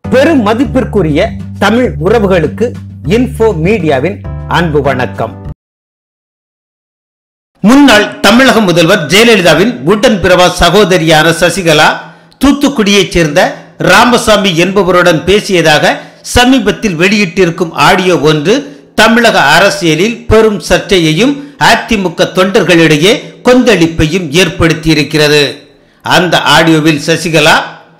பெரும் மதிப்பிற்குரிய தமிழ் உறவுகளுக்கு இன்ஃபோ மீடியாவின் அன்பு வணக்கம். முன்னாள் தமிழக முதல்வர் ஜெயலலிதாவின் உடன்பிறவா சகோதரியான சசிகலா தூத்துக்குடியைச் சேர்ந்த ராமசாமி என்பவருடன் பேசியதாக சமீபத்தில் வெளியிட்டிருக்கும் ஆடியோ ஒன்று தமிழக அரசியலில் பெரும் சர்ச்சையையும் அதிமுக தொண்டர்களிடையே கொந்தளிப்பையும் ஏற்படுத்தியிருக்கிறது. அந்த ஆடியோவில் சசிகலா,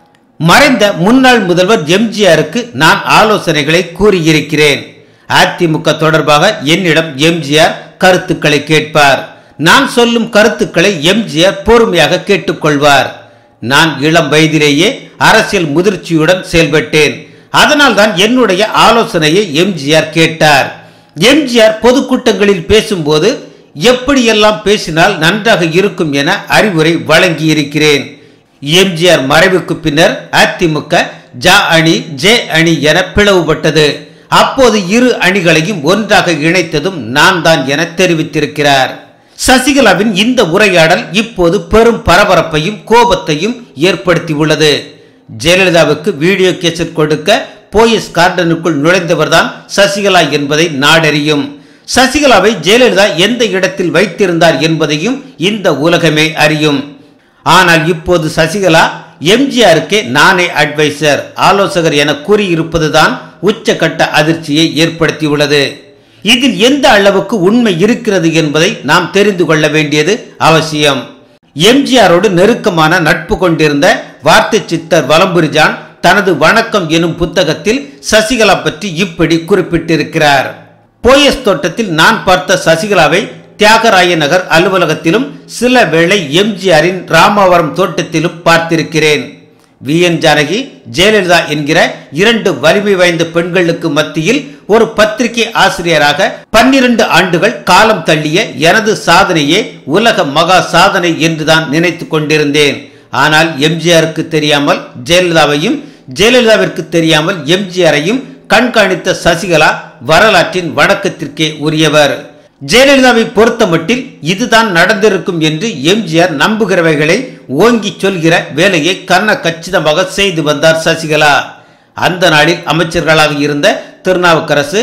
மறைந்த முன்னாள் முதல்வர் எம்ஜிஆருக்கு நான் ஆலோசனைகளை கூறியிருக்கிறேன். அதிமுக தொடர்பாக என்னிடம் எம்ஜிஆர் கருத்துக்களை கேட்பார். நான் சொல்லும் கருத்துக்களை எம்ஜிஆர் பொறுமையாக கேட்டுக்கொள்வார். நான் இளம் வயதிலேயே அரசியல் முதிர்ச்சியுடன் செயல்பட்டேன். அதனால் தான் என்னுடைய ஆலோசனையை எம்ஜிஆர் கேட்டார். எம்ஜிஆர் பொதுக்கூட்டங்களில் பேசும்போது எப்படியெல்லாம் பேசினால் நன்றாக இருக்கும் என அறிவுரை வழங்கியிருக்கிறேன். எம்ஜிஆர் மறைவுக்கு பின்னர் அதிமுக ஜ அணி ஜே அணி என பிளவுபட்டது. அப்போது இரு அணிகளையும் ஒன்றாக இணைத்ததும் நான் தான் என தெரிவித்திருக்கிறார். சசிகலாவின் இந்த உரையாடல் இப்போது பெரும் பரபரப்பையும் கோபத்தையும் ஏற்படுத்தியுள்ளது. ஜெயலலிதாவுக்கு வீடியோ கேசட் கொடுக்க போயஸ் கார்டனுக்குள் நுழைந்தவர்தான் சசிகலா என்பதை நாடறியும். சசிகலாவை ஜெயலலிதா எந்த இடத்தில் வைத்திருந்தார் என்பதையும் இந்த உலகமே அறியும். ஆனால் இப்போது சசிகலா எம்ஜிஆருக்கே நானே அட்வைசர், ஆலோசகர் என கூறியிருப்பதுதான் உச்சகட்ட அதிர்ச்சியை ஏற்படுத்தியுள்ளது. இதில் எந்த அளவுக்கு உண்மை இருக்கிறது என்பதை நாம் தெரிந்து கொள்ள வேண்டியது அவசியம். எம்ஜிஆரோடு நெருக்கமான நட்பு கொண்டிருந்த வார்த்தை சித்தர் வலம்புரிஜான் தனது வணக்கம் எனும் புத்தகத்தில் சசிகலா பற்றி இப்படி குறிப்பிட்டிருக்கிறார். போயஸ் தோட்டத்தில் நான் பார்த்த சசிகலாவை தியாகராய நகர் அலுவலகத்திலும் சில வேளை எம்ஜிஆரின் ராமாவரம் தோட்டத்திலும் பார்த்திருக்கிறேன். வி.என். ஜானகி, ஜெயலலிதா என்கிற இரண்டு வலிமை வாய்ந்த பெண்களுக்கு மத்தியில் ஒரு பத்திரிகை ஆசிரியராக 12 ஆண்டுகள் காலம் தள்ளிய எனது சாதனையே உலக மகா சாதனை என்றுதான் நினைத்து கொண்டிருந்தேன். ஆனால் எம்ஜிஆருக்கு தெரியாமல் ஜெயலலிதாவையும், ஜெயலலிதாவிற்கு தெரியாமல் எம்ஜிஆரையும் கண்காணித்த சசிகலா வரலாற்றின் வணக்கத்திற்கே உரியவர். ஜெயலலிதாவை பொறுத்த மட்டில் இதுதான் நடந்திருக்கும் என்று எம்ஜிஆர் நம்புகிறவைகளை ஓங்கி சொல்கிற வேலையை கண்ண கச்சிதமாக செய்து வந்தார் சசிகலா. அந்த நாளில் அமைச்சர்களாக இருந்த திருநாவுக்கரசு,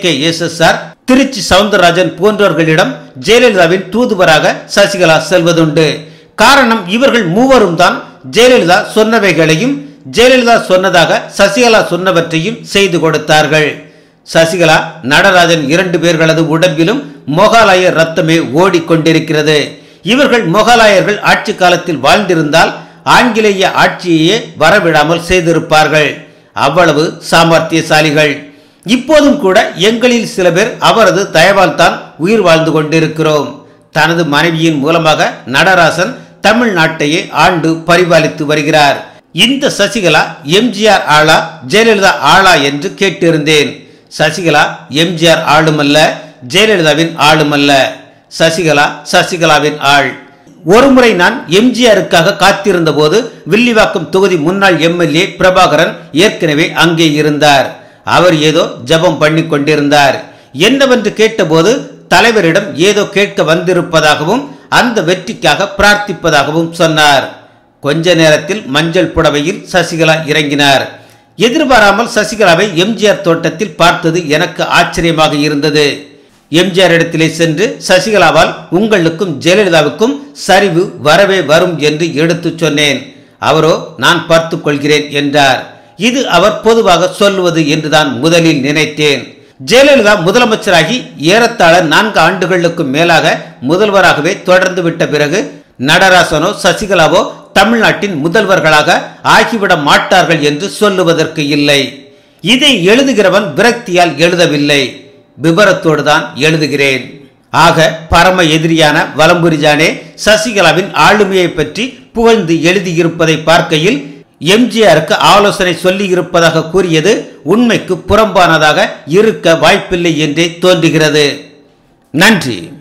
KKSSR, திருச்சி சவுந்தரராஜன் போன்றவர்களிடம் ஜெயலலிதாவின் தூதுவராக சசிகலா செல்வதுண்டு. காரணம், இவர்கள் மூவரும் தான் ஜெயலலிதா சொன்னவைகளையும் ஜெயலலிதா சொன்னதாக சசிகலா சொன்னவற்றையும் செய்து கொடுத்தார்கள். சசிகலா, நடராஜன் 2 பேர்களது உடம்பிலும் மொகாலய ரத்தமே ஓடிக்கொண்டிருக்கிறது. இவர்கள் மொகாலயர்கள் ஆட்சி காலத்தில் வாழ்ந்திருந்தால் ஆங்கிலேய ஆட்சியையே வரவிடாமல் செய்திருப்பார்கள். அவ்வளவு சாமர்த்தியசாலிகள். இப்போதும் கூட எங்களில் சில பேர் அவரது தயவால் தான் உயிர் வாழ்ந்து கொண்டிருக்கிறோம். தனது மனைவியின் மூலமாக நடராசன் தமிழ்நாட்டையே ஆண்டு பரிபாலித்து வருகிறார். இந்த சசிகலா எம்ஜிஆர் ஆளா ஜெயலலிதா ஆளா என்று கேட்டிருந்தேன். சசிகலா எம்ஜிஆர் ஆளுமல்ல, ஜெயலலிதாவின் ஆளுமல்ல. சசிகலா சசிகலாவின் ஆள். ஒருமுறை நான் எம்ஜிஆருக்காக காத்திருந்த போது வில்லிவாக்கம் தொகுதி முன்னாள் MLA பிரபாகரன் ஏற்கனவே அங்கே இருந்தார். அவர் ஏதோ ஜபம் பண்ணி கொண்டிருந்தார். என்னவென்று கேட்டபோது தலைவரிடம் ஏதோ கேட்க வந்திருப்பதாகவும் அந்த வெற்றிக்காக பிரார்த்திப்பதாகவும் சொன்னார். கொஞ்ச நேரத்தில் மஞ்சள் புடவையில் சசிகலா இறங்கினார். எதிர்பாராமல் சசிகலாவை எம்ஜிஆர் தோட்டத்தில் பார்த்தது எனக்கு ஆச்சரியமாக இருந்தது. எம்ஜிஆர் இடத்திலே சென்று சசிகலாவால் உங்களுக்கும் ஜெயலலிதாவுக்கும் சரிவு வரவே வரும் என்று எடுத்து சொன்னேன். அவரோ நான் பார்த்துக் கொள்கிறேன் என்றார். இது அவர் பொதுவாக சொல்லுவது என்றுதான் முதலில் நினைத்தேன். ஜெயலலிதா முதலமைச்சராகி ஏறத்தாழ 4 ஆண்டுகளுக்கு மேலாக முதல்வராகவே தொடர்ந்து விட்ட பிறகு நடராசனோ சசிகலாவோ தமிழ்நாட்டின் முதல்வர்களாக ஆகிவிட மாட்டார்கள் என்று சொல்லுவதற்கு இல்லை. இதை எழுதுகிறவன் விரக்தியால் எழுதவில்லை, விபரத்தோடு தான் எழுதுகிறேன். ஆக பரம எதிரியான வலம்புரிஜானே சசிகலாவின் ஆளுமையை பற்றி புகழ்ந்து எழுதியிருப்பதை பார்க்கையில் எம்ஜிஆருக்கு ஆலோசனை சொல்லி இருப்பதாக கூறியது உண்மைக்கு புறம்பானதாக இருக்க வாய்ப்பில்லை என்றே தோன்றுகிறது. நன்றி.